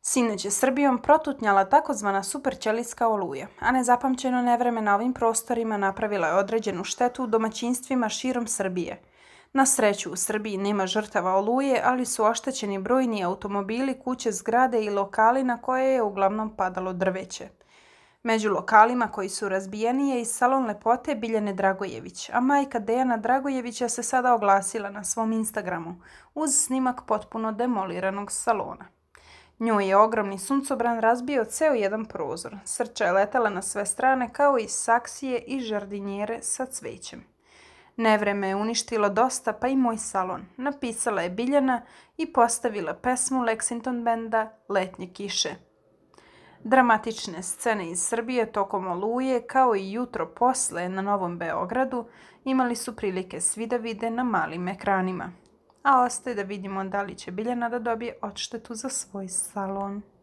Sinoć je Srbijom protutnjala takozvana superćelijska oluja, a nezapamćeno nevreme na ovim prostorima napravila je određenu štetu u domaćinstvima širom Srbije. Na sreću, u Srbiji nema žrtava oluje, ali su oštećeni brojni automobili, kuće, zgrade i lokali na koje je uglavnom padalo drveće. Među lokalima koji su razbijeni je i salon lepote Biljane Dragojević, a majka Dejana Dragojevića se sada oglasila na svom Instagramu uz snimak potpuno demoliranog salona. Njoj je ogromni suncobran razbio ceo jedan prozor. Srča je letala na sve strane kao i saksije i žardinjere sa cvećem. Nevreme je uništilo dosta, pa i moj salon, napisala je Biljana i postavila pesmu Lexington benda Letnje kiše. Dramatične scene iz Srbije tokom oluje, kao i jutro posle na Novom Beogradu, imali su prilike svi da vide na malim ekranima. A ostaje da vidimo da li će Biljana da dobije odštetu za svoj salon.